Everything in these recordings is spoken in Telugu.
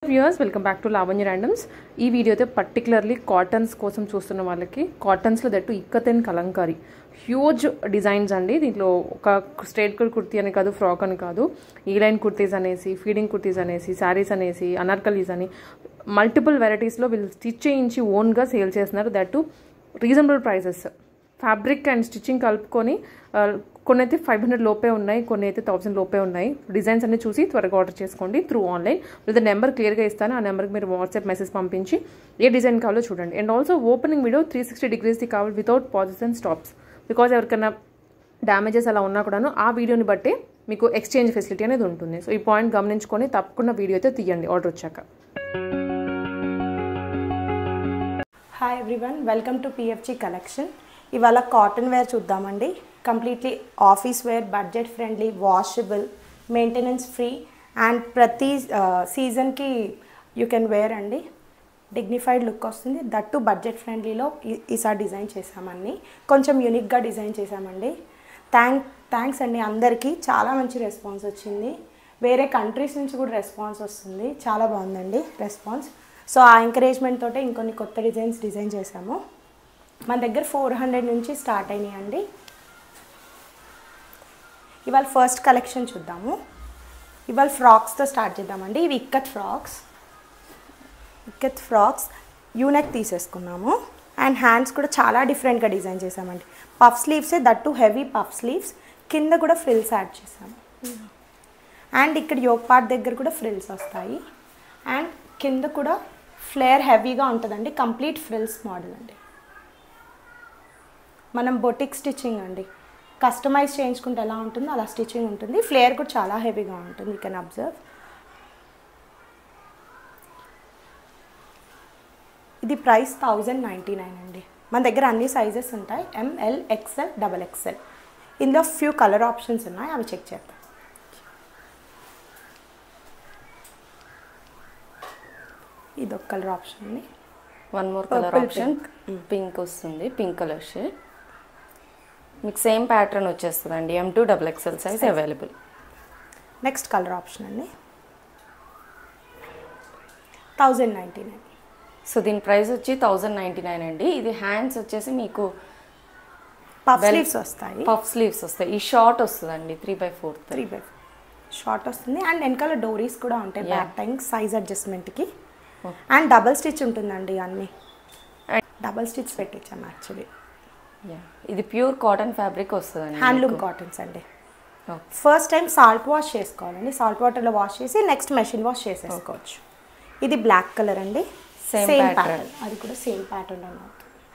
Viewers welcome back to Lavanya randoms. ఈ వీడియోతో పర్టికులర్లీ కాటన్స్ కోసం చూస్తున్న వాళ్ళకి, కాటన్స్లో that ikat and kalamkari huge designs అండి. దీంట్లో ఒక స్ట్రైట్ కట్ కుర్తీ అని కాదు, ఫ్రాక్ అని కాదు, ఈ లైన్ కుర్తీస్ అనేసి, ఫీడింగ్ కుర్తీస్ అనేసి, శారీస్ అనేసి, అనార్కలీస్ అని మల్టిపుల్ వెరైటీస్లో వీళ్ళు స్టిచ్ చేయించి ఓన్గా సేల్ చేస్తున్నారు. That reasonable prices. Fabric and stitching కలుపుకొని కొన్ని అయితే 500 లోపే ఉన్నాయి, కొన్ని అయితే 1000 లోపే ఉన్నాయి. డిజైన్స్ అన్ని చూసి త్వరగా ఆర్డర్ చేసుకోండి త్రూ ఆన్లైన్. లేదా నెంబర్ క్లియర్గా ఇస్తాను, ఆ నెంబర్కి మీరు వాట్సాప్ మెసేజ్ పంపించి ఏ డిజైన్ కావాలో చూడండి. అండ్ ఆల్సో ఓపెనింగ్ వీడియో 360 degreesది కావాలి, without pauses and stops. Because ఎవరికైనా డ్యామేజెస్ అలా ఉన్నా కూడాను ఆ వీడియోని బట్టే మీకు ఎక్స్చేంజ్ ఫెసిలిటీ అనేది ఉంటుంది. సో ఈ పాయింట్ గమనించుకొని తప్పకుండా వీడియో అయితే తీయండి ఆర్డర్ వచ్చాక. Hi everyone, welcome to PFG collection. ఇవాళ కాటన్ వేర్ చూద్దామండి. Completely office wear, budget friendly, washable, maintenance free and ప్రతి సీజన్కి యూ కెన్ వేర్ అండి. డిగ్నిఫైడ్ లుక్ వస్తుంది. దట్టు బడ్జెట్ ఫ్రెండ్లీలో ఈసారి డిజైన్ చేసామని కొంచెం యూనిక్గా డిజైన్ చేసామండి. థ్యాంక్స్ అండి అందరికీ. చాలా మంచి రెస్పాన్స్ వచ్చింది. వేరే కంట్రీస్ నుంచి కూడా రెస్పాన్స్ వస్తుంది. చాలా బాగుందండి రెస్పాన్స్. సో ఆ ఎంకరేజ్మెంట్ తోటే ఇంకొన్ని కొత్త డిజైన్ చేసాము. మన దగ్గర 400 నుంచి స్టార్ట్ అయినాయండి. ఇవాళ ఫస్ట్ కలెక్షన్ చూద్దాము. ఇవాళ ఫ్రాక్స్తో స్టార్ట్ చేద్దామండి. ఇవి ఇక్కత్ ఫ్రాక్స్ యూనెక్ తీసేసుకున్నాము. అండ్ హ్యాండ్స్ కూడా చాలా డిఫరెంట్గా డిజైన్ చేసామండి. పఫ్ స్లీవ్సే, దట్టు హెవీ పఫ్ స్లీవ్స్. కింద కూడా ఫ్రిల్స్ యాడ్ చేసాము. అండ్ ఇక్కడ యోక్ పార్ట్ దగ్గర కూడా ఫ్రిల్స్ వస్తాయి. అండ్ కింద కూడా ఫ్లేర్ హెవీగా ఉంటుందండి. కంప్లీట్ ఫ్రిల్స్ మోడల్ అండి. మనం బొటిక్ స్టిచ్చింగ్ అండి, కస్టమైజ్ చేయించుకుంటే ఎలా ఉంటుందో అలా స్టిచ్చింగ్ ఉంటుంది. ఫ్లేర్ కూడా చాలా హెవీగా ఉంటుంది. You can observe. ఇది ప్రైస్ 1099 అండి. మన దగ్గర అన్ని సైజెస్ ఉంటాయి, ML, XL, XXL. ఇందులో ఫ్యూ కలర్ ఆప్షన్స్ ఉన్నాయి, అవి చెక్ చేద్దాం. ఇది ఒక కలర్ ఆప్షన్ అండి. One more colour option, pink వస్తుంది, పింక్ కలర్ షేడ్. మీకు సేమ్ ప్యాటర్న్ వచ్చేస్తుందండి. M2 XXL size available. Next colour option అండి 1099. సో దీని ప్రైస్ వచ్చి 1099 అండి. ఇది హ్యాండ్స్ వచ్చేసి మీకు పఫ్ స్లీవ్స్ వస్తాయి. ఈ షార్ట్ వస్తుందండి 3/4 షార్ట్ వస్తుంది. అండ్ వెనకాల డోరీస్ కూడా ఉంటాయి బ్యాక్ టైం సైజ్ అడ్జస్ట్మెంట్కి. అండ్ డబల్ స్టిచ్ ఉంటుందండి. అన్నీ డబల్ స్టిచ్ పెట్టించాము యాక్చువల్లీ. ఇది ప్యూర్ కాటన్ ఫ్యాబ్రిక్ వస్తుందండి, హ్యాండ్లూమ్ కాటన్స్ అండి. ఫస్ట్ టైం సాల్ట్ వాష్ చేసుకోవాలండి. సాల్ట్ వాటర్లో వాష్ చేసి నెక్స్ట్ మెషిన్ వాష్ చేసేసుకోవచ్చు. ఇది బ్లాక్ కలర్ అండి. సేమ్ ప్యాటర్న్, అది కూడా సేమ్ ప్యాటర్న్ అన్నమాట.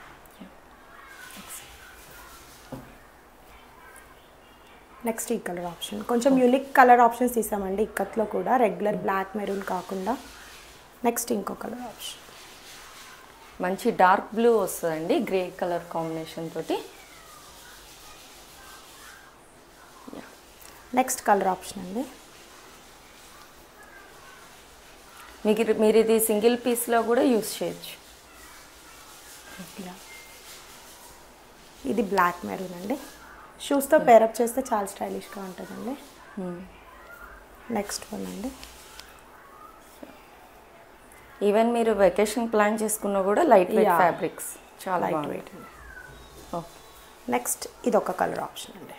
నెక్స్ట్ ఈ కలర్ ఆప్షన్, కొంచెం యూనిక్ కలర్ ఆప్షన్స్ తీసామండి ఇక్కత్లో కూడా, రెగ్యులర్ బ్లాక్ మెరూన్ కాకుండా. నెక్స్ట్ ఇంకో కలర్ ఆప్షన్, మంచి డార్క్ బ్లూ వస్తుందండి, గ్రే కలర్ కాంబినేషన్ తోటి. నెక్స్ట్ కలర్ ఆప్షన్ అండి. మీరు ఇది సింగిల్ పీస్లో కూడా యూస్ చేయొచ్చు. ఇది బ్లాక్ మెరూన్ అండి. షూస్తో పేరప్ చేస్తే చాలా స్టైలిష్గా ఉంటుందండి. నెక్స్ట్ వన్ అండి. ఈవెన్ మీరు వెకేషన్ ప్లాన్ చేసుకున్నా కూడా లైట్ వెయిట్ ఫ్యాబ్రిక్స్, చాలా లైట్ వెయిట్ అండి. నెక్స్ట్ ఇది ఒక కలర్ ఆప్షన్ అండి.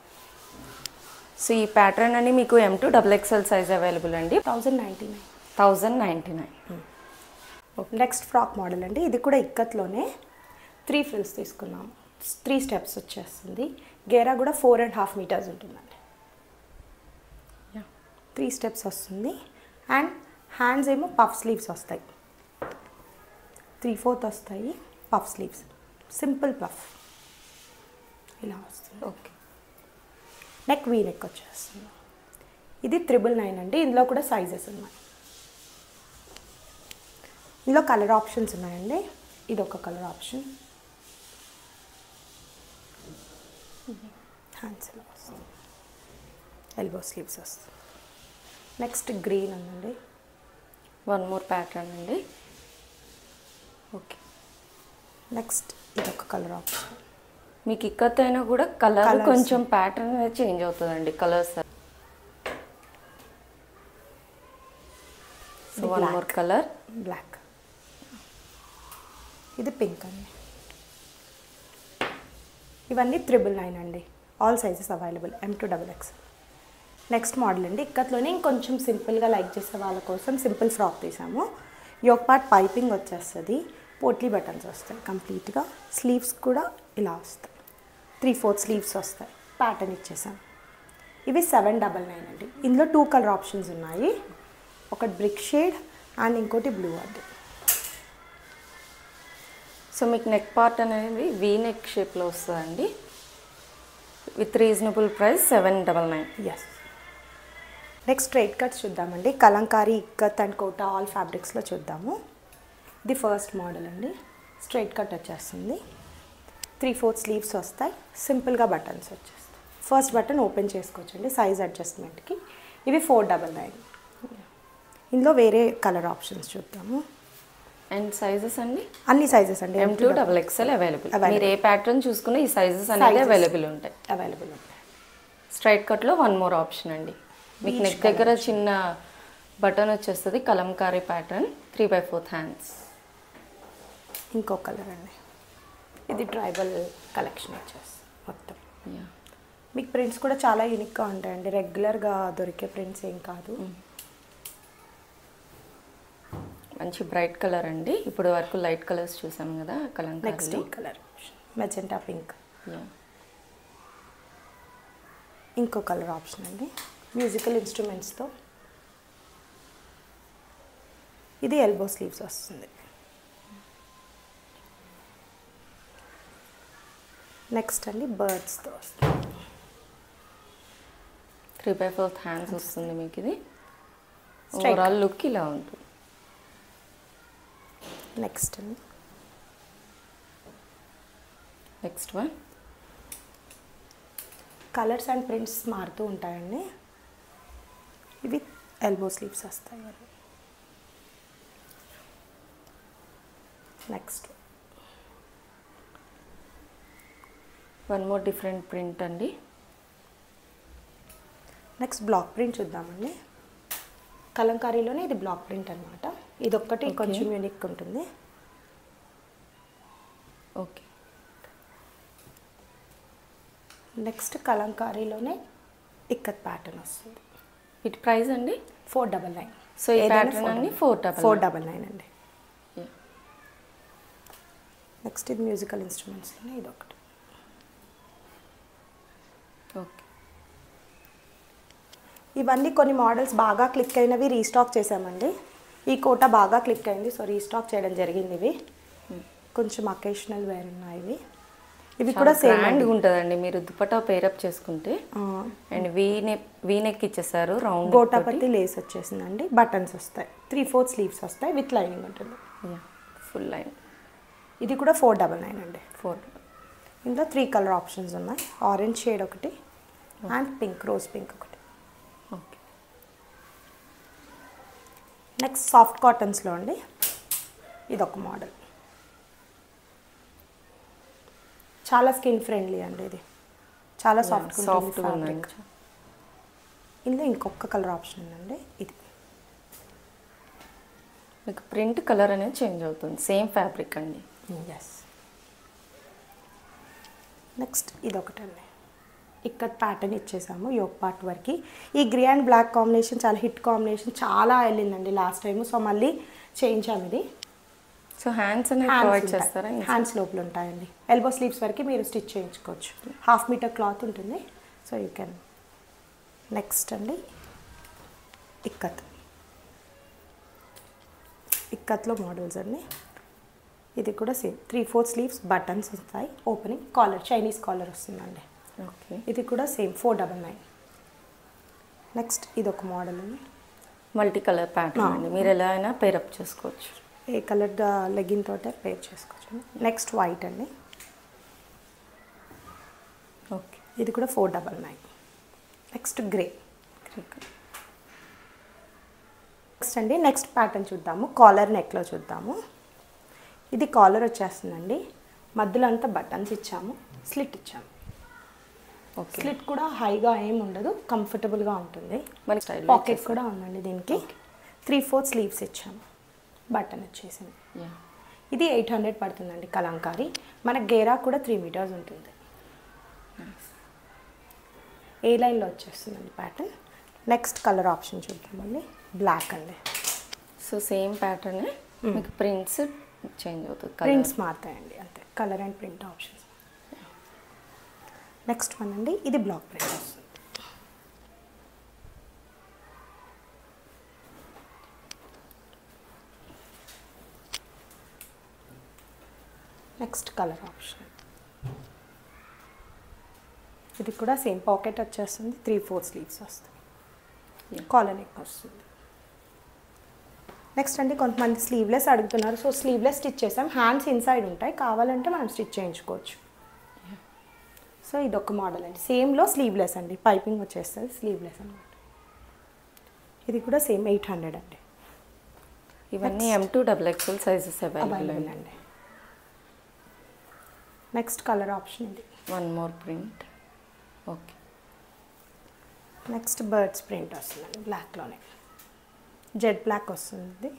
సో ఈ ప్యాటర్న్ అని మీకు M2 XXL సైజ్ అవైలబుల్ అండి. 1099. నెక్స్ట్ ఫ్రాక్ మోడల్ అండి. ఇది కూడా ఇక్కత్లోనే 3 ఫ్రిల్స్ తీసుకున్నాం. 3 స్టెప్స్ వచ్చేస్తుంది. గేరా కూడా 4.5 meters ఉంటుందండి. 3 స్టెప్స్ వస్తుంది. అండ్ హ్యాండ్స్ ఏమో పఫ్ స్లీవ్స్ వస్తాయి. 3/4 వస్తాయి పఫ్ స్లీవ్స్. సింపుల్ పఫ్ ఇలా వస్తుంది. ఓకే. నెక్ వీ నెక్ వచ్చేస్తుంది. ఇది 999 అండి. ఇందులో కూడా సైజెస్ ఉన్నాయి. ఇందులో కలర్ ఆప్షన్స్ ఉన్నాయండి. ఇది ఒక కలర్ ఆప్షన్. హ్యాండ్స్ ఇలా వస్తుంది, ఎల్బో స్లీవ్స్ వస్తుంది. నెక్స్ట్ గ్రీన్ ఉందండి. వన్ మోర్ ప్యాటర్న్ అండి. ఓకే. నెక్స్ట్ ఇది ఒక కలర్ ఆప్షన్. మీకు ఇక్కత్ అయినా కూడా కలర్ కొంచెం ప్యాటర్న్ అనేది చేంజ్ అవుతుందండి, colours. One more colour black. ఇది పింక్ అండి. ఇవన్నీ 999 అండి. All sizes available, M2XX. Next model అండి, ఇక్కత్లోనే ఇంకొంచెం సింపుల్గా లైక్ చేసే వాళ్ళ కోసం సింపుల్ ఫ్రాక్ తీసాము. యోక్ పార్ట్ పైపింగ్ వచ్చేస్తుంది, పోట్లీ బటన్స్ వస్తాయి కంప్లీట్గా. స్లీవ్స్ కూడా ఇలా వస్తాయి, 3/4 స్లీవ్స్ వస్తాయి. ప్యాటర్న్ ఇచ్చేసాం. ఇవి 799 అండి. ఇందులో 2 కలర్ ఆప్షన్స్ ఉన్నాయి, ఒకటి బ్రిక్ షేడ్ అండ్ ఇంకోటి బ్లూ అది. సో మీకు నెక్ పార్ట్ అనేది వీ నెక్ షేప్లో వస్తుందండి, with reasonable price 799. Yes. Next straight cuts చూద్దామండి. కలంకారీ, ఇక్కత్ అండ్ కోటా ఆల్ ఫ్యాబ్రిక్స్లో చూద్దాము. ఇది ఫస్ట్ మోడల్ అండి. స్ట్రైట్ కట్ వచ్చేస్తుంది, 3/4 స్లీవ్స్ వస్తాయి, సింపుల్గా బటన్స్ వచ్చేస్తాయి. ఫస్ట్ బటన్ ఓపెన్ చేసుకోవచ్చండి సైజ్ అడ్జస్ట్మెంట్కి. ఇవి 499. ఇందులో వేరే కలర్ ఆప్షన్స్ చూద్దాము. అండ్ సైజెస్ అండి అన్ని సైజెస్ అండి, M2XL అవైలబుల్. మీరు ఏ ప్యాటర్న్ చూసుకున్నా ఈ సైజెస్ అనేది అవైలబుల్ ఉంటాయి. స్ట్రైట్ కట్లో వన్ మోర్ ఆప్షన్ అండి. మీకు నెక్ దగ్గర చిన్న బటన్ వచ్చేస్తుంది, కలంకారీ ప్యాటర్న్, 3/4 హ్యాండ్స్. ఇంకో కలర్ అండి, ఇది ట్రైబల్ కలెక్షన్ వచ్చేస్తుంది మొత్తం. మీకు ప్రింట్స్ కూడా చాలా యూనిక్గా ఉంటాయండి, రెగ్యులర్గా దొరికే ప్రింట్స్ ఏం కాదు. మంచి బ్రైట్ కలర్ అండి. ఇప్పుడు వరకు లైట్ కలర్స్ చూసాం కదా కలంకారీ. నెక్స్ట్ ఈ కలర్ మెజెంటా పింక్. ఇంకో కలర్ ఆప్షన్ అండి, మ్యూజికల్ ఇన్స్ట్రుమెంట్స్తో. ఇది ఎల్బో స్లీవ్స్ వస్తుంది. నెక్స్ట్ అండి బర్డ్స్తో వస్తుంది, 3/4 హ్యాండ్స్ వస్తుంది మీకు. ఇది ఓవరాల్ లుక్ ఇలా ఉంటుంది. నెక్స్ట్ అండి, next one. Colours and prints మారుతూ ఉంటాయండి. ఇవి ఎల్బో స్లీవ్స్ వస్తాయి. Next one more different print అండి. నెక్స్ట్ బ్లాక్ ప్రింట్ చూద్దామండి. కలంకారీలోనే ఇది బ్లాక్ ప్రింట్ అనమాట. ఇది ఒక్కటి కొంచెం యూనిక్ ఉంటుంది. ఓకే. నెక్స్ట్ కలంకారీలోనే ఇక్కత్ ప్యాటర్న్ వస్తుంది. వీటి ప్రైస్ అండి 499. సో ఈ ప్యాటర్న్ అన్ని 499 అండి. నెక్స్ట్ ఇది మ్యూజికల్ ఇన్స్ట్రుమెంట్స్లోనే ఇది ఒకటి. ఓకే. ఇవన్నీ కొన్ని మోడల్స్ బాగా క్లిక్ అయినవి రీస్టాక్ చేసామండి. ఈ కోటా బాగా క్లిక్ అయింది, సో రీస్టాక్ చేయడం జరిగింది. ఇవి కొంచెం అకేషనల్ వేర్ ఉన్నాయి. ఇవి కూడా సేమ్ ఉంటుందండి. మీరు దుపట్టా పేరప్ చేసుకుంటే. అండ్ వీ నెక్ ఇచ్చేసారు, రౌండ్ గోటాపత్తి లేస్ వచ్చేసిందండి. బటన్స్ వస్తాయి, 3/4 స్లీవ్స్ వస్తాయి, విత్ లైనింగ్ ఉంటుంది. Full line. ఇది కూడా 499 అండి. 4. ఇందులో 3 కలర్ ఆప్షన్స్ ఉన్నాయి, ఆరెంజ్ షేడ్ ఒకటి అండ్ పింక్, రోజ్ పింక్ ఒకటి. ఓకే. నెక్స్ట్ సాఫ్ట్ కాటన్స్లో అండి, ఇదొక మోడల్. చాలా స్కిన్ ఫ్రెండ్లీ అండి, ఇది చాలా సాఫ్ట్ ఫ్యాబ్రిక్. ఇందులో ఇంకొక కలర్ ఆప్షన్ ఉందండి. ఇది మీకు ప్రింట్ కలర్ అనేది చేంజ్ అవుతుంది, సేమ్ ఫ్యాబ్రిక్ అండి. ఎస్. నెక్స్ట్ ఇదొకటండి, ఇక్కడ ప్యాటర్న్ ఇచ్చేసాము యోక్ పార్ట్ వరకు. ఈ గ్రే అండ్ బ్లాక్ కాంబినేషన్ చాలా హిట్ కాంబినేషన్, చాలా వెళ్ళిందండి లాస్ట్ టైం. సో మళ్ళీ చేయించాము ఇది. సో హ్యాండ్స్ అనేది ప్రొవైడ్ చేస్తారా? హ్యాండ్స్ లోపల ఉంటాయండి. ఎల్బో స్లీవ్స్ వరకు మీరు స్టిచ్ చేయించుకోవచ్చు. 1/2 మీటర్ క్లాత్ ఉంటుంది, సో యూ కెన్. నెక్స్ట్ అండి ఇక్కత్లో మోడల్స్ అండి. ఇది కూడా సేమ్ 3/4 స్లీవ్స్, బటన్స్ వస్తాయి, ఓపెనింగ్, కాలర్, చైనీస్ కాలర్ వస్తుందండి. ఓకే. ఇది కూడా సేమ్ 499. నెక్స్ట్ ఇది ఒక మోడల్ అండి, మల్టీ కలర్ ప్యాటర్న్ అండి. మీరు ఎలా అయినా పేరప్ చేసుకోవచ్చు, ఏ కలర్ లెగిన్ తోటే పేర్ చేసుకోవచ్చు. నెక్స్ట్ వైట్ అండి. ఓకే. ఇది కూడా 499. Next grey. నెక్స్ట్ అండి నెక్స్ట్ ప్యాటర్న్ చూద్దాము, కాలర్ నెక్లో చూద్దాము. ఇది కాలర్ వచ్చేస్తుందండి, మధ్యలో అంతా బటన్స్ ఇచ్చాము, స్లిట్ ఇచ్చాము. ఓకే. స్లిట్ కూడా హైగా ఏమి ఉండదు, కంఫర్టబుల్గా ఉంటుంది. మన స్టైల్ పాకెట్ కూడా ఉందండి దీనికి. 3/4 స్లీవ్స్ ఇచ్చాము, బటన్ వచ్చేసింది. ఇది 800 పడుతుందండి కలంకారీ. మనకు గేరా కూడా 3 మీటర్స్ ఉంటుంది. ఏ లైన్లో వచ్చేస్తుందండి ప్యాటర్న్. నెక్స్ట్ కలర్ ఆప్షన్ చూద్దామండి, బ్లాక్ అండి. సో సేమ్ ప్యాటర్న్ మీకు ప్రింట్స్ చేంజ్ అవుతుంది, ప్రింట్స్ మారుతాయండి అంతే, colour and print options. Next one అండి, ఇది బ్లాక్ ప్రింట్ వస్తుంది. నెక్స్ట్ కలర్ ఆప్షన్, ఇది కూడా సేమ్ పాకెట్ వచ్చేస్తుంది, 3/4 స్లీవ్స్ వస్తుంది, కాలర్ నెక్ వస్తుంది. నెక్స్ట్ అండి, కొంతమంది స్లీవ్లెస్ అడుగుతున్నారు, సో స్లీవ్లెస్ స్టిచ్ చేసాం. హ్యాండ్స్ ఇన్సైడ్ ఉంటాయి, కావాలంటే మనం స్టిచ్ చేయించుకోవచ్చు. సో ఇదొక మోడల్ అండి, సేమ్లో స్లీవ్లెస్ అండి, పైపింగ్ వచ్చేస్తుంది, స్లీవ్లెస్ అనమాట. ఇది కూడా సేమ్ 800 అండి. ఇవన్నీ M2 XXL సైజెస్ అవైలబుల్ అండి. నెక్స్ట్ కలర్ ఆప్షన్ ఇది, one more print. Okay, next birds print వస్తుందండి, బ్లాక్లోనే జెడ్ బ్లాక్ వస్తుంది.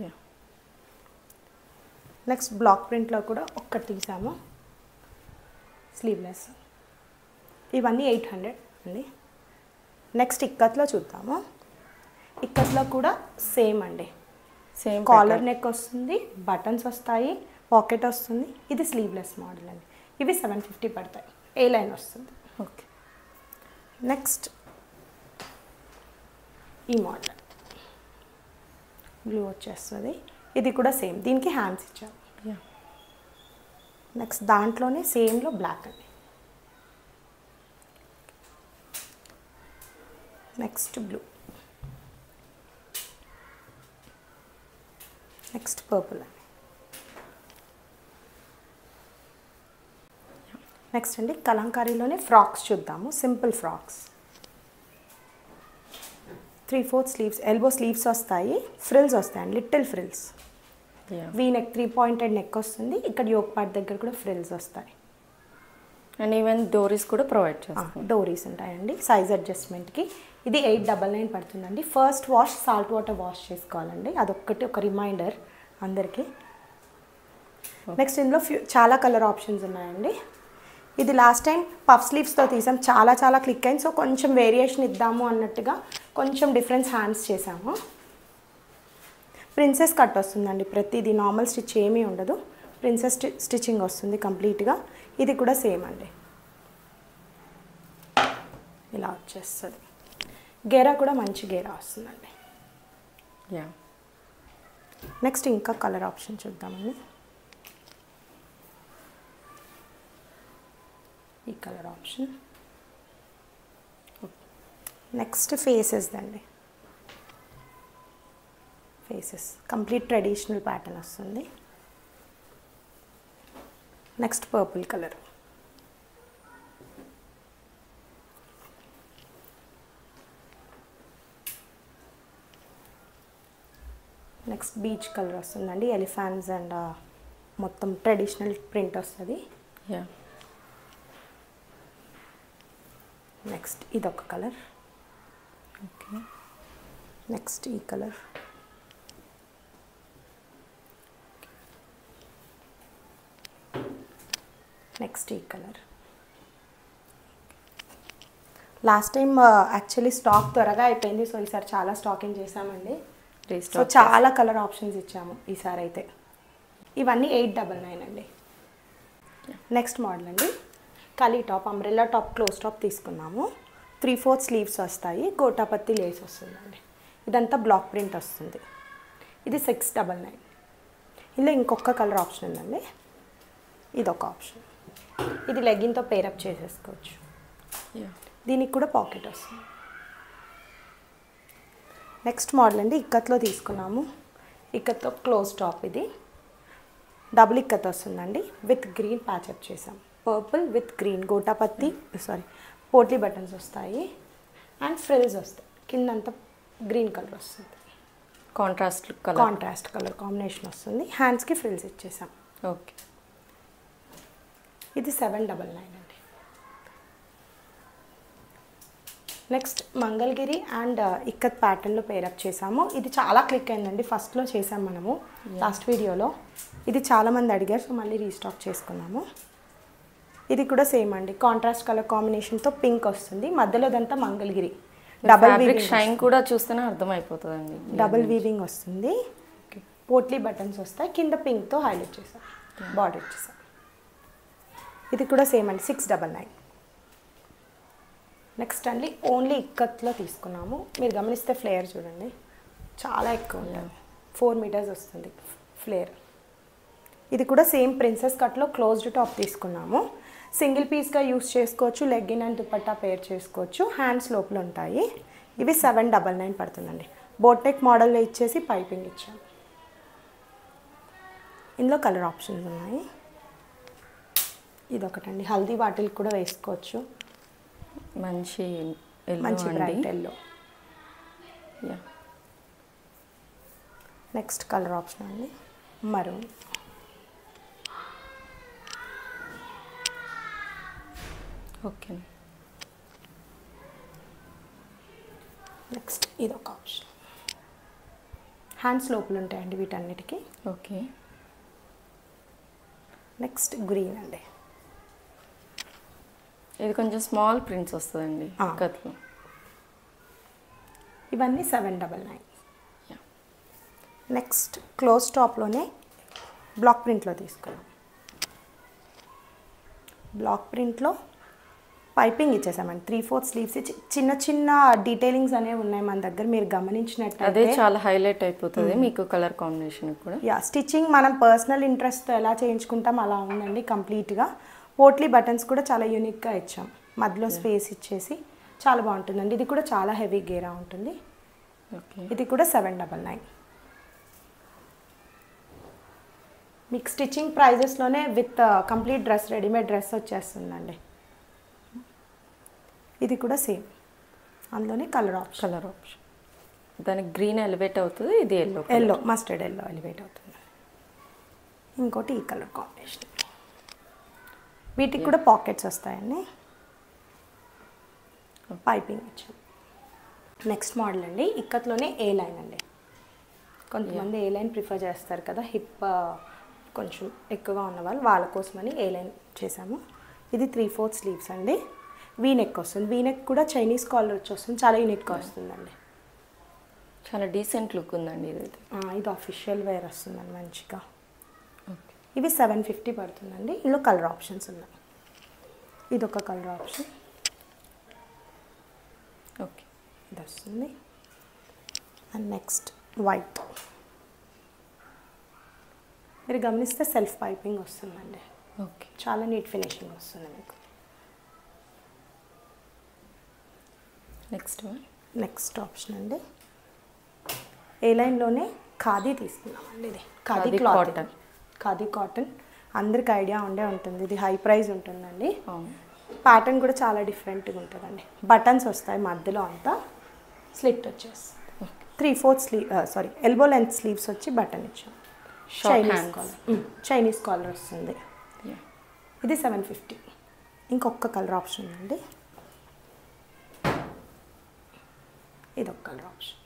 నెక్స్ట్ బ్లాక్ ప్రింట్లో కూడా ఒక్కటి తీసాము, స్లీవ్లెస్. ఇవన్నీ 800 అండి. నెక్స్ట్ ఇక్కత్లో చూద్దాము. ఇక్కత్లో కూడా సేమ్ అండి, సేమ్ కాలర్ నెక్ వస్తుంది, బటన్స్ వస్తాయి, పాకెట్ వస్తుంది. ఇది స్లీవ్లెస్ మోడల్ అండి. ఇవి 750 పడతాయి, ఏ లైన్ వస్తుంది. ఓకే, నెక్స్ట్ ఈ మోడల్ బ్లూ వచ్చేస్తుంది. ఇది కూడా సేమ్, దీనికి హ్యాండ్స్ ఇచ్చాము. నెక్స్ట్ దాంట్లోనే సేమ్లో బ్లాక్ అండి. నెక్స్ట్ బ్లూ, నెక్స్ట్ పర్పుల్ అండి. నెక్స్ట్ అండి, కలంకారీలోనే ఫ్రాక్స్ చూద్దాము, simple frocks. 3/4 sleeves, elbow sleeves వస్తాయి, ఫ్రిల్స్ వస్తాయండి, little frills. V neck, 3 pointed neck వస్తుంది, ఇక్కడ యోక్ పార్ట్ దగ్గర కూడా ఫ్రిల్స్ వస్తాయి. అండ్ ఈవెన్ డోరీస్ కూడా ప్రొవైడ్ చేస్తాం. డోరీస్ ఉంటాయండి సైజ్ అడ్జస్ట్మెంట్కి. ఇది 899 పడుతుందండి. First wash salt water wash చేసుకోవాలండి, అదొక్కటి ఒక రిమైండర్ అందరికీ. నెక్స్ట్ ఇందులో చాలా కలర్ ఆప్షన్స్ ఉన్నాయండి. ఇది లాస్ట్ టైం పఫ్ స్లీవ్స్తో తీసాం, చాలా క్లిక్ అయింది. సో కొంచెం వేరియేషన్ ఇద్దాము అన్నట్టుగా కొంచెం డిఫరెన్స్ హ్యాండ్స్ చేసాము. ప్రిన్సెస్ కట్ వస్తుందండి ప్రతిదీ, నార్మల్ స్టిచ్ ఏమీ ఉండదు, ప్రిన్సెస్ స్టిచ్చింగ్ వస్తుంది కంప్లీట్గా. ఇది కూడా సేమ్ అండి, ఇలా వచ్చేస్తుంది. గేరా కూడా మంచి గేరా వస్తుందండి. నెక్స్ట్ ఇంకా కలర్ ఆప్షన్ చూద్దామండి. ఈ కలర్ ఆప్షన్. నెక్స్ట్ ఫేసెస్ అండి, ఫేసెస్ కంప్లీట్ ట్రెడిషనల్ ప్యాటర్న్ వస్తుంది. Next purple colour. Next peach colour వస్తుందండి, ఎలిఫాంట్స్ అండ్ మొత్తం ట్రెడిషనల్ ప్రింట్ వస్తుంది. నెక్స్ట్ ఇదొక కలర్. ఓకే, నెక్స్ట్ ఈ కలర్. నెక్స్ట్ ఈ colour. Last time actually stock త్వరగా అయిపోయింది, సో ఈసారి చాలా స్టాకింగ్ చేసామండి. సో చాలా కలర్ ఆప్షన్స్ ఇచ్చాము ఈసారి అయితే. ఇవన్నీ 899 అండి. నెక్స్ట్ మోడల్ అండి, kali top, umbrella top, close top తీసుకున్నాము. 3/4 స్లీవ్స్ వస్తాయి, గోటాపత్తి లేస్ వస్తుందండి. ఇదంతా బ్లాక్ ప్రింట్ వస్తుంది. ఇది 699. ఇందులో ఇంకొక కలర్ ఆప్షన్ ఉందండి, ఇదొక ఆప్షన్. ఇది లెగ్గిన్తో పేరప్ చేసేసుకోవచ్చు. దీనికి కూడా పాకెట్ వస్తుంది. నెక్స్ట్ మోడల్ అండి, ఇక్కత్లో తీసుకున్నాము. ఇక్కత్తో క్లోజ్ టాప్, ఇది డబుల్ ఇక్కత్ వస్తుందండి, విత్ గ్రీన్ ప్యాచప్ చేసాం. Purple with green, gotapatti potli buttons వస్తాయి అండ్ ఫ్రిల్స్ వస్తాయి. కిందంతా గ్రీన్ కలర్ వస్తుంది, కాంట్రాస్ట్ కలర్ కాంబినేషన్ వస్తుంది. హ్యాండ్స్కి ఫ్రిల్స్ ఇచ్చేసాం. ఓకే, ఇది 799 అండి. నెక్స్ట్ మంగళగిరి అండ్ ఇక్కత్ ప్యాటర్న్లో పేరప్ చేసాము. ఇది చాలా క్లిక్ అయిందండి, ఫస్ట్లో చేసాం మనము లాస్ట్ వీడియోలో. ఇది చాలామంది అడిగారు, సో మళ్ళీ రీస్టాక్ చేసుకున్నాము. ఇది కూడా సేమ్ అండి, కాంట్రాస్ట్ కలర్ కాంబినేషన్తో పింక్ వస్తుంది, మధ్యలో దంతా మంగళగిరి. డబల్ వీవింగ్ షైన్ కూడా చూస్తేనే అర్థమైపోతుందండి. డబల్ వీవింగ్ వస్తుంది, పోట్లీ బటన్స్ వస్తాయి, కింద పింక్తో హైలైట్ చేసాం, బార్డర్ ఇచ్చేసాం. ఇది కూడా సేమ్ అండి, 699. నెక్స్ట్ అండి ఓన్లీ ఇక్కత్లో తీసుకున్నాము. మీరు గమనిస్తే ఫ్లేయర్ చూడండి, చాలా ఎక్కువ ఉంటుంది, 4 మీటర్స్ వస్తుంది ఫ్లేయర్. ఇది కూడా సేమ్ ప్రిన్సెస్ కట్లో క్లోజ్డ్ టాప్ తీసుకున్నాము. సింగిల్ పీస్గా యూస్ చేసుకోవచ్చు, లెగ్గిన్ అండ్ దుపట్టా పేర్ చేసుకోవచ్చు, హ్యాండ్స్ లోపల ఉంటాయి. ఇవి 799 పడుతుందండి. బోట్నెక్ మోడల్లో ఇచ్చేసి పైపింగ్ ఇచ్చాము. ఇందులో కలర్ ఆప్షన్స్ ఉన్నాయి. ఇదొకటండి, హల్దీ వాటిల్ కూడా వేసుకోవచ్చు, మంచి bright yellow. Next colour option అండి మరూన్. ఓకే. నెక్స్ట్ ఇదొక ఆప్షన్, హ్యాండ్స్ లోపల ఉంటాయండి వీటన్నిటికీ. ఓకే. నెక్స్ట్ గ్రీన్ అండి, ఇది కొంచెం స్మాల్ ప్రింట్స్ వస్తుందండి కత్లో. ఇవన్నీ 799. నెక్స్ట్ క్లోజ్ టాప్లోనే బ్లాక్ ప్రింట్లో తీసుకున్నాం. బ్లాక్ ప్రింట్లో పైపింగ్ ఇచ్చేసామండి, 3/4 స్లీవ్స్ ఇచ్చి చిన్న చిన్న డీటెయిలింగ్స్ అనేవి ఉన్నాయి మన దగ్గర, మీరు గమనించినట్టు అదే చాలా హైలైట్ అయిపోతుంది మీకు కలర్ కాంబినేషన్ కూడా. స్టిచ్చింగ్ మనం పర్సనల్ ఇంట్రెస్ట్తో ఎలా చేయించుకుంటాం అలా ఉందండి కంప్లీట్గా. పోట్లీ బటన్స్ కూడా చాలా యూనిక్గా ఇచ్చాం, మధ్యలో స్పేస్ ఇచ్చేసి చాలా బాగుంటుందండి. ఇది కూడా చాలా హెవీ గేరా ఉంటుంది. ఇది కూడా 799. మీకు స్టిచ్చింగ్ ప్రైజెస్లోనే with complete dress, readymade dress వచ్చేస్తుందండి. ఇది కూడా సేమ్, అందులోనే కలర్ ఆప్షన్. దానికి గ్రీన్ ఎలివేట్ అవుతుంది, ఇది ఎల్లో మస్టర్డ్ ఎల్లో ఎలివేట్ అవుతుంది. ఇంకోటి ఈ కలర్ కాంబినేషన్. వీటికి కూడా పాకెట్స్ వస్తాయండి, పైపింగ్ ఇచ్చాం. నెక్స్ట్ మోడల్ అండి ఇక్కత్లోనే ఏ లైన్ అండి. కొంతమంది ఏ లైన్ ప్రిఫర్ చేస్తారు కదా, హిప్ కొంచెం ఎక్కువగా ఉన్న వాళ్ళ కోసమని ఏ లైన్ చేసాము. ఇది 3/4 స్లీవ్స్ అండి, వీనెక్ వస్తుంది. వీనెక్ కూడా చైనీస్ కాలర్ వచ్చి వస్తుంది, చాలా యూనిక్గా వస్తుందండి, చాలా డీసెంట్ లుక్ ఉందండి. ఇది ఆఫీషియల్ వేర్ వస్తుందండి మంచిగా. ఇవి 750 పడుతుందండి. ఇందులో కలర్ ఆప్షన్స్ ఉన్నాయి. ఇది ఒక కలర్ ఆప్షన్, ఓకే, ఇది వస్తుంది. And next white. మీరు గమనిస్తే సెల్ఫ్ పైపింగ్ వస్తుందండి, ఓకే, చాలా నీట్ ఫినిషింగ్ వస్తుంది మీకు. నెక్స్ట్ ఆప్షన్ అండి ఏ లైన్లోనే ఖాదీ తీసుకున్నామండి. ఇది ఖాదీ కాటన్, ఖాదీ కాటన్ అందరికి ఐడియా ఉండే ఉంటుంది, ఇది హై ప్రైస్ ఉంటుందండి. ప్యాటర్న్ కూడా చాలా డిఫరెంట్గా ఉంటుందండి. బటన్స్ వస్తాయి మధ్యలో, అంతా స్లిట్ వచ్చేస్తుంది. 3/4 స్లీవ్ ఎల్బో లెంత్ స్లీవ్స్ వచ్చి బటన్ ఇచ్చాం. చైనీస్ కాలర్ వస్తుంది. ఇది 750. ఇంకొక కలర్ ఆప్షన్ అండి, ఇది ఒక colour option.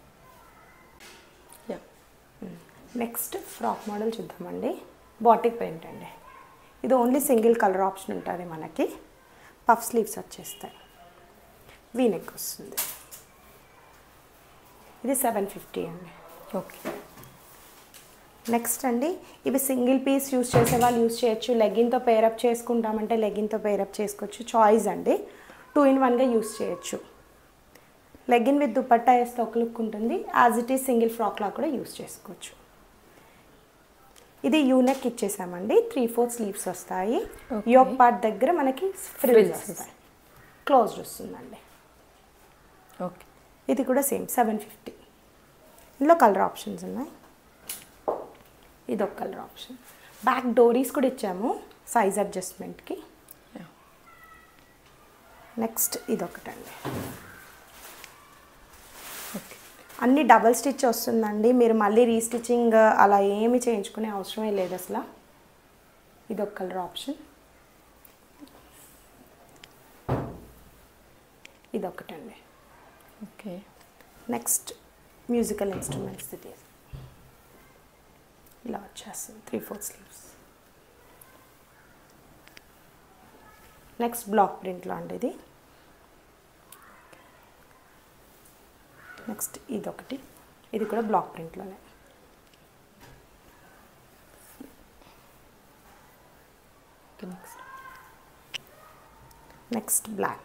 Next frock model చూద్దామండి. బాటిక్ ప్రింట్ అండి. ఇది ఓన్లీ సింగిల్ కలర్ ఆప్షన్ ఉంటుంది మనకి. పఫ్ స్లీవ్స్ వచ్చేస్తాయి, వీనెక్ వస్తుంది. ఇది 750 అండి. ఓకే. నెక్స్ట్ అండి ఇవి సింగిల్ పీస్ యూస్ చేసే వాళ్ళు యూస్ చేయొచ్చు, లెగ్గిన్తో పేరప్ చేసుకుంటామంటే లెగ్గిన్తో పేరప్ చేసుకోవచ్చు, చాయిస్ అండి. 2 in 1గా యూస్ చేయొచ్చు. లెగ్గిన్ విత్ దుపట్టా వేస్తే ఒక లుక్ ఉంటుంది, యాజ్ ఇట్ ఈస్ సింగిల్ ఫ్రాక్లా కూడా యూస్ చేసుకోవచ్చు. ఇది యూనెక్ ఇచ్చేసామండి, 3/4 స్లీవ్స్ వస్తాయి. యోక్ పార్ట్ దగ్గర మనకి ఫ్రిల్స్ వస్తాయి, క్లోజ్డ్ వస్తుందండి. ఓకే. ఇది కూడా సేమ్ 750. ఇందులో కలర్ ఆప్షన్స్ ఉన్నాయి. ఇది ఒక కలర్ ఆప్షన్. బ్యాక్ డోరీస్ కూడా ఇచ్చాము సైజ్ అడ్జస్ట్మెంట్కి. నెక్స్ట్ ఇదొకటండి, అన్నీ డబల్ స్టిచ్ వస్తుందండి. మీరు మళ్ళీ రీస్టిచ్చింగ్ అలా ఏమి చేయించుకునే అవసరమే లేదు అసలు. ఇదొక కలర్ ఆప్షన్. ఇదొకటండి. ఓకే. నెక్స్ట్ మ్యూజికల్ ఇన్స్ట్రుమెంట్స్ ఇది ఇలా వచ్చేస్తుంది 3/4 స్లీవ్స్. నెక్స్ట్ బ్లాక్ ప్రింట్లో అండి ఇది. నెక్స్ట్ ఇదొకటి, ఇది కూడా బ్లాక్ ప్రింట్లోనే. Next block.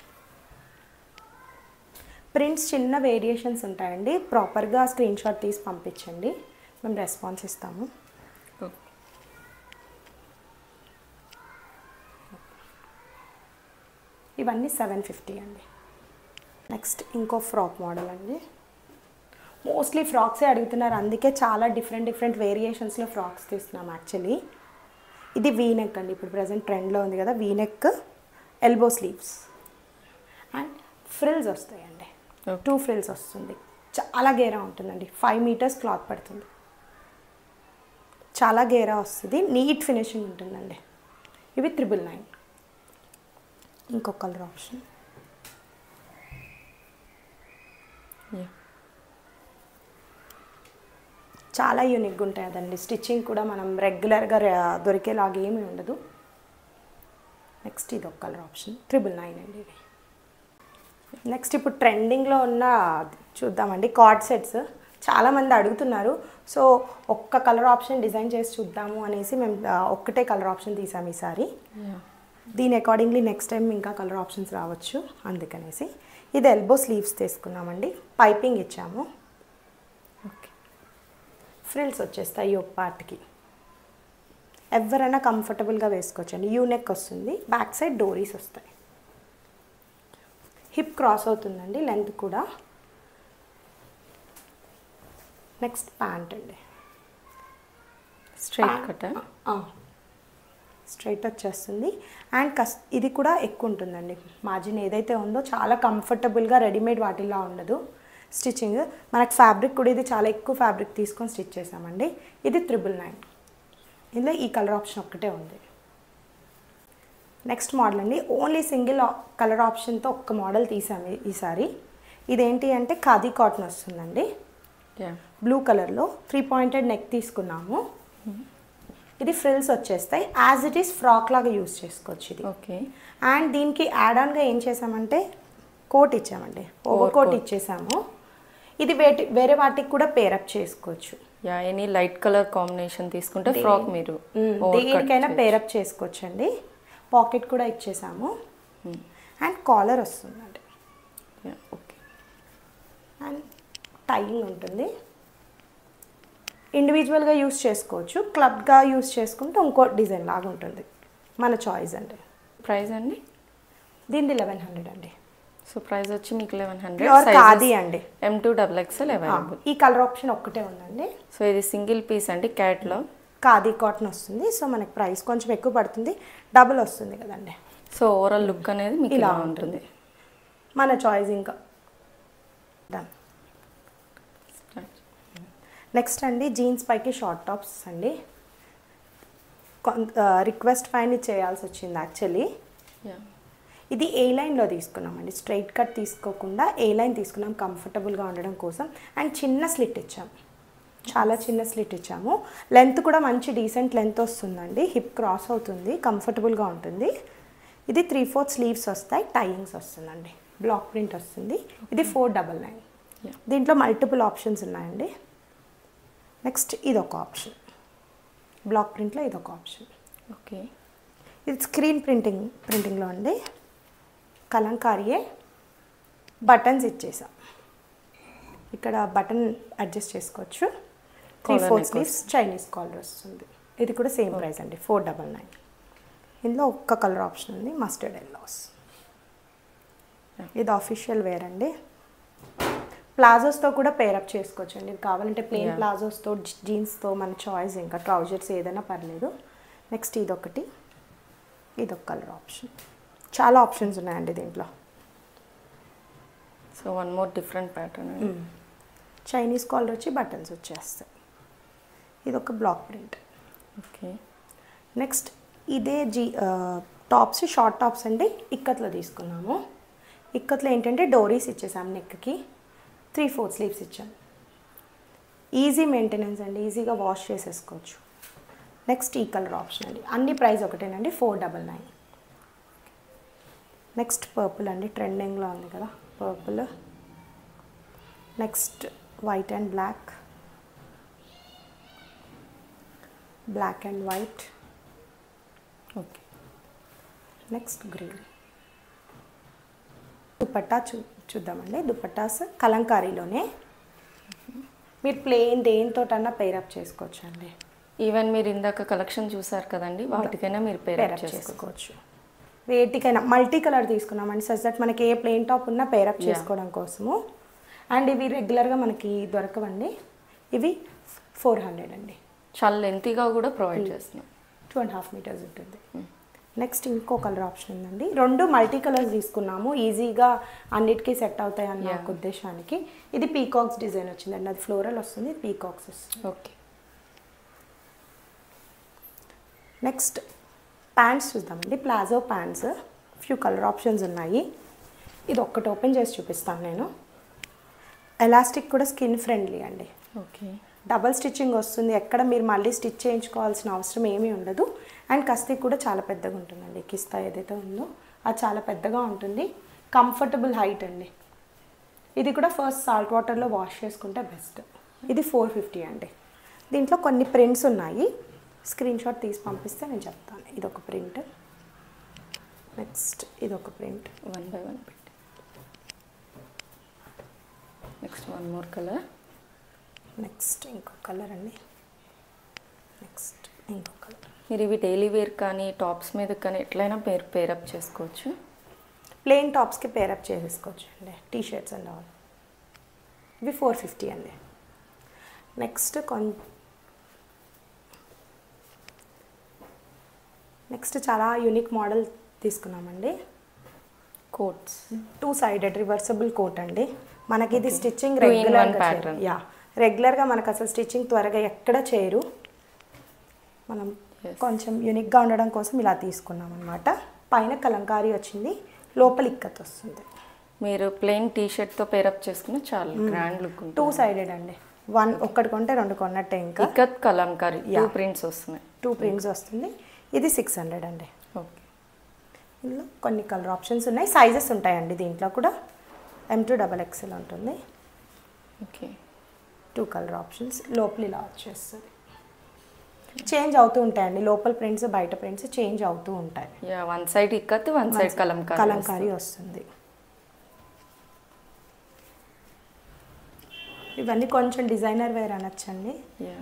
ప్రింట్స్ చిన్న వేరియేషన్స్ ఉంటాయండి, ప్రాపర్గా స్క్రీన్ షాట్ తీసి పంపించండి, మేము రెస్పాన్స్ ఇస్తాము. ఇవన్నీ 750 అండి. నెక్స్ట్ ఇంకో ఫ్రాక్ మోడల్ అండి. మోస్ట్లీ ఫ్రాక్సే అడుగుతున్నారు, అందుకే చాలా డిఫరెంట్ వేరియేషన్స్లో ఫ్రాక్స్ తీస్తున్నాం యాక్చువల్లీ. ఇది వీనెక్ అండి, ఇప్పుడు ప్రజెంట్ ట్రెండ్లో ఉంది కదా V neck, elbow sleeves and frills వస్తాయండి. 2 ఫ్రిల్స్ వస్తుంది, చాలా గేరా ఉంటుందండి. 5 మీటర్స్ క్లాత్ పడుతుంది, చాలా గేరా వస్తుంది, నీట్ ఫినిషింగ్ ఉంటుందండి. ఇవి 999. ఇంకొక కలర్ ఆప్షన్. చాలా యూనిక్గా ఉంటాయి అదండి, స్టిచ్చింగ్ కూడా మనం రెగ్యులర్గా దొరికేలాగా ఏమీ ఉండదు. నెక్స్ట్ ఇది ఒక కలర్ ఆప్షన్ 999 అండి ఇది. నెక్స్ట్ ఇప్పుడు ట్రెండింగ్లో ఉన్న చూద్దామండి కార్డ్ సెట్స్. చాలామంది అడుగుతున్నారు, సో ఒక్క కలర్ ఆప్షన్ డిజైన్ చేసి చూద్దాము అనేసి మేము ఒక్కటే కలర్ ఆప్షన్ తీసాము ఈసారి. దీని అకార్డింగ్లీ నెక్స్ట్ టైం ఇంకా కలర్ ఆప్షన్స్ రావచ్చు అందుకనేసి. ఇది ఎల్బో స్లీవ్స్ తీసుకున్నామండి, పైపింగ్ ఇచ్చాము. ఓకే, ఫ్రిల్స్ వచ్చేస్తాయి ఒక పార్ట్కి, ఎవరైనా కంఫర్టబుల్గా వేసుకోవచ్చండి. యూనెక్ వస్తుంది, బ్యాక్ సైడ్ డోరీస్ వస్తాయి, హిప్ క్రాస్ అవుతుందండి లెంత్ కూడా. నెక్స్ట్ ప్యాంట్ అండి, స్ట్రైట్ కట్, స్ట్రైట్ వచ్చేస్తుంది అండ్ ఇది కూడా ఎక్కువ ఉంటుందండి. మార్జిన్ ఏదైతే ఉందో చాలా కంఫర్టబుల్గా, రెడీమేడ్ వాటిల్లో ఉండదు స్టిచ్చింగ్. మనకు ఫ్యాబ్రిక్ కూడా ఇది చాలా ఎక్కువ ఫ్యాబ్రిక్ తీసుకొని స్టిచ్ చేసామండి. ఇది 999. ఇందులో ఈ కలర్ ఆప్షన్ ఒక్కటే ఉంది. నెక్స్ట్ మోడల్ అండి, ఓన్లీ సింగిల్ కలర్ ఆప్షన్తో ఒక్క మోడల్ తీసాము ఈసారి. ఇదేంటి అంటే ఖాదీ కాటన్ వస్తుందండి, బ్లూ కలర్లో 3 పాయింటెడ్ నెక్ తీసుకున్నాము. ఇది ఫ్రిల్స్ వచ్చేస్తాయి, యాజ్ ఇట్ ఈస్ ఫ్రాక్ లాగా యూజ్ చేసుకోవచ్చు ఇది. ఓకే. అండ్ దీనికి యాడ్ ఆన్గా ఏం చేసామంటే కోట్ ఇచ్చామండి, ఓవర్ కోట్ ఇచ్చేసాము. ఇది వేరే వాటికి కూడా పేరప్ చేసుకోవచ్చు. ఎనీ లైట్ కలర్ కాంబినేషన్ తీసుకుంటే ఫ్రాక్ మీరు దేనికైనా పేరప్ చేసుకోవచ్చు అండి. పాకెట్ కూడా ఇచ్చేసాము అండ్ కాలర్ వస్తుందండి. ఓకే. అండ్ టైయింగ్ ఉంటుంది, ఇండివిజువల్గా యూస్ చేసుకోవచ్చు, క్లబ్గా యూస్ చేసుకుంటే ఇంకో డిజైన్ లాగా ఉంటుంది, మన చాయిస్ అండి. ప్రైస్ అండి దీనిది 1100 అండి. సో ప్రైస్ వచ్చి మీకు 1100. ఖాదీ అండి, M2XXL అవైలబుల్. ఈ కలర్ ఆప్షన్ ఒక్కటే ఉందండి. సో ఇది సింగిల్ పీస్ అండి, క్యాట్లో ఖాదీ కాటన్ వస్తుంది. సో మనకి ప్రైస్ కొంచెం ఎక్కువ పడుతుంది, డబుల్ వస్తుంది కదండి. సో ఓవరాల్ లుక్ అనేది మీకు ఇలా ఉంటుంది, మన చాయిస్. ఇంకా నెక్స్ట్ అండి జీన్స్ పైకి షార్ట్ టాప్స్ అండి. రిక్వెస్ట్ ఫైన్ చేయాల్సి వచ్చింది యాక్చువల్లీ. ఇది ఏ లైన్లో తీసుకున్నామండి, స్ట్రైట్ కట్ తీసుకోకుండా ఏ లైన్ తీసుకున్నాం కంఫర్టబుల్గా ఉండడం కోసం. అండ్ చిన్న స్లిట్ ఇచ్చాము, చాలా చిన్న స్లిట్ ఇచ్చాము. లెంత్ కూడా మంచి డీసెంట్ లెంత్ వస్తుందండి, హిప్ క్రాస్ అవుతుంది, కంఫర్టబుల్గా ఉంటుంది. ఇది 3/4 స్లీవ్స్ వస్తాయి, టైయింగ్స్ వస్తుందండి, బ్లాక్ ప్రింట్ వస్తుంది. ఇది 499. దీంట్లో మల్టిపుల్ ఆప్షన్స్ ఉన్నాయండి. నెక్స్ట్ ఇదొక ఆప్షన్, బ్లాక్ ప్రింట్లో ఇదొక ఆప్షన్. ఓకే. ఇది స్క్రీన్ ప్రింటింగ్లో అండి, కలంకారీయే, బటన్స్ ఇచ్చేసాం. ఇక్కడ బటన్ అడ్జస్ట్ చేసుకోవచ్చు. 3/4 స్లీవ్స్, చైనీస్ కాలర్ వస్తుంది. ఇది కూడా సేమ్ ప్రైస్ అండి, 499. ఇందులో ఒక్క కలర్ ఆప్షన్ ఉంది, మస్టర్డ్ ఎల్లోస్. ఇది ఆఫీషియల్ వేర్ అండి. ప్లాజోస్తో కూడా పేరప్ చేసుకోవచ్చు అండి, ఇది కావాలంటే ప్లెయిన్ ప్లాజోస్తో, జీన్స్తో, మన చాయిస్. ఇంకా ట్రౌజర్స్ ఏదైనా పర్లేదు. నెక్స్ట్ ఇదొకటి, ఇదొక కలర్ ఆప్షన్. చాలా ఆప్షన్స్ ఉన్నాయండి దీంట్లో. So one more different pattern, Chinese collar వచ్చి బటన్స్ వచ్చేస్తాయి. ఇదొక బ్లాక్ ప్రింట్. ఓకే. నెక్స్ట్ ఇదే టాప్స్, షార్ట్ టాప్స్ అండి, ఇక్కత్లో తీసుకున్నాము. ఇక్కత్లో ఏంటంటే డోరీస్ ఇచ్చేసాం నెక్కి, 3/4 స్లీవ్స్ ఇచ్చాం. ఈజీ మెయింటెనెన్స్ అండి, ఈజీగా వాష్ చేసేసుకోవచ్చు. నెక్స్ట్ ఈ కలర్ ఆప్షన్ అండి, అన్ని ప్రైస్ ఒకటేనండి, 499. నెక్స్ట్ పర్పుల్ అండి, ట్రెండింగ్లో ఉంది కదా purple. Next white and black, black and white. Okay, next green. Dupatta చూద్దామండి. దుపట్టాస్ కలంకారీలోనే మీరు ప్లెయిన్ దేనితోటన్నా పేరప్ చేసుకోవచ్చు అండి. ఈవెన్ మీరు ఇందాక కలెక్షన్ చూసారు కదండి, వాటికైనా మీరు పేరప్ చేసుకోవచ్చు. వేటికైనా మల్టీ కలర్ తీసుకున్నామండి, సచ్ దట్ మనకి ఏ ప్లెయిన్ టాప్ ఉన్నా పేరప్ చేసుకోవడం కోసము. అండ్ ఇవి రెగ్యులర్గా మనకి దొరకవండి, ఇవి 400 అండి. చాలా లెంతీగా కూడా ప్రొవైడ్ చేస్తున్నాం, 2.5 మీటర్స్ ఉంటుంది. నెక్స్ట్ ఇంకో కలర్ ఆప్షన్ ఉందండి, 2 మల్టీ కలర్స్ తీసుకున్నాము, ఈజీగా అన్నిటికీ సెట్ అవుతాయి అన్న ఒక ఉద్దేశానికి. ఇది పీకాక్స్ డిజైన్ వచ్చిందండి, అది ఫ్లోరల్ వస్తుంది, పీకాక్స్ వస్తుంది. ఓకే. నెక్స్ట్ ప్యాంట్స్ చూద్దామండి, palazzo pants. Few colour options ఉన్నాయి, ఇది ఒక్కటి ఓపెన్ చేసి చూపిస్తాను నేను. ఎలాస్టిక్ కూడా స్కిన్ ఫ్రెండ్లీ అండి. ఓకే, డబల్ స్టిచ్చింగ్ వస్తుంది, ఎక్కడ మీరు మళ్ళీ స్టిచ్ చేయించుకోవాల్సిన అవసరం ఏమీ ఉండదు. అండ్ కస్తీ కూడా చాలా పెద్దగా ఉంటుందండి, కిస్తా ఏదైతే ఉందో అది చాలా పెద్దగా ఉంటుంది. కంఫర్టబుల్ హైట్ అండి. ఇది కూడా ఫస్ట్ సాల్ట్ వాటర్లో వాష్ చేసుకుంటే బెస్ట్. ఇది 450 అండి. దీంట్లో కొన్ని ప్రింట్స్ ఉన్నాయి, స్క్రీన్ షాట్ తీసి పంపిస్తే నేను చెప్తాను. ఇది ఒక ప్రింట్, నెక్స్ట్ ఇది ఒక ప్రింట్. 1 by 1 పెట్టి. Next 1 more colour. నెక్స్ట్ ఇంకో కలర్ అండి, నెక్స్ట్ ఇంకో కలర్. మీరు ఇవి డైలీ వేర్ కానీ టాప్స్ మీద కానీ ఎట్లయినా పేరప్ చేసుకోవచ్చు. ప్లెయిన్ టాప్స్కి పేరప్ చేసేసుకోవచ్చు అండి, టీ షర్ట్స్ అండ్ ఆల్. ఇవి 450 అండి. నెక్స్ట్ నెక్స్ట్ చాలా యూనిక్ మోడల్ తీసుకున్నామండి, కోట్స్. 2 sided రివర్సబుల్ కోట్ అండి. మనకి ఇది స్టిచ్చింగ్ రెగ్యులర్గా మనకు అసలు స్టిచ్చింగ్ త్వరగా ఎక్కడ చేయరు, మనం కొంచెం యూనిక్గా ఉండడం కోసం ఇలా తీసుకున్నాం అనమాట. పైన కలంకారీ వచ్చింది, లోపల ఇక్కత్ వస్తుంది. మీరు ప్లెయిన్ టీ షర్ట్తో పేరప్ చేసుకుని చాలా గ్రాండ్ లుక్ ఉంటుంది. 2 sided అండి, ఒక్కటి కొంటే 2 కొన్నట్టే. ఇంకా ఇక్కత్ కలంకారీ 2 prints వస్తున్నాయి, 2 prints వస్తుంది. ఇది 600 అండి. ఓకే, ఇందులో కొన్ని కలర్ ఆప్షన్స్ ఉన్నాయి, సైజెస్ ఉంటాయండి దీంట్లో కూడా. M to XXL ఉంటుంది. Okay, 2 colour options. లోపల ఇలా వచ్చేస్తుంది, చేంజ్ అవుతూ ఉంటాయండి, లోపల ప్రింట్స్ బయట ప్రింట్స్ చేంజ్ అవుతూ ఉంటాయి. One side ikat, one side kalamkari వస్తుంది. ఇవన్నీ కొంచెం డిజైనర్ వేర్ అనొచ్చండి.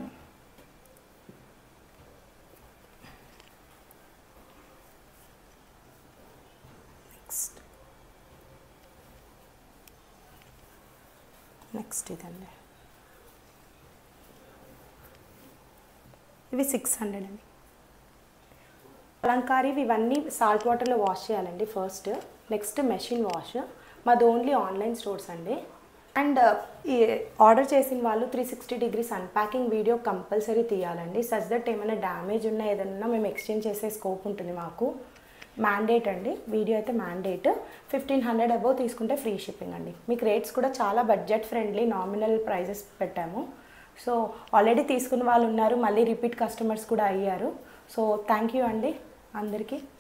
నెక్స్ట్ ఇదండి, ఇవి 600 అండి. కలంకారీ ఇవన్నీ సాల్ట్ వాటర్లో వాష్ చేయాలండి ఫస్ట్. Next machine wash. మాది ఓన్లీ ఆన్లైన్ స్టోర్స్ అండి. అండ్ ఈ ఆర్డర్ చేసిన వాళ్ళు 360 degrees అన్ప్యాకింగ్ వీడియో కంపల్సరీ తీయాలండి, సచ్ దట్ ఏమైనా డ్యామేజ్ ఉన్నా ఏదన్నా మేము ఎక్స్చేంజ్ చేసే స్కోప్ ఉంటుంది మాకు. మ్యాండేట్ అండి, వీడియో అయితే మ్యాండేట్. 1500 అబోవ్ తీసుకుంటే ఫ్రీ షిప్పింగ్ అండి. మీకు రేట్స్ కూడా చాలా బడ్జెట్ ఫ్రెండ్లీ, నామినల్ ప్రైజెస్ పెట్టాము. సో ఆల్రెడీ తీసుకున్న వాళ్ళు ఉన్నారు, మళ్ళీ రిపీట్ కస్టమర్స్ కూడా అయ్యారు. సో థ్యాంక్ యూ అండి అందరికీ.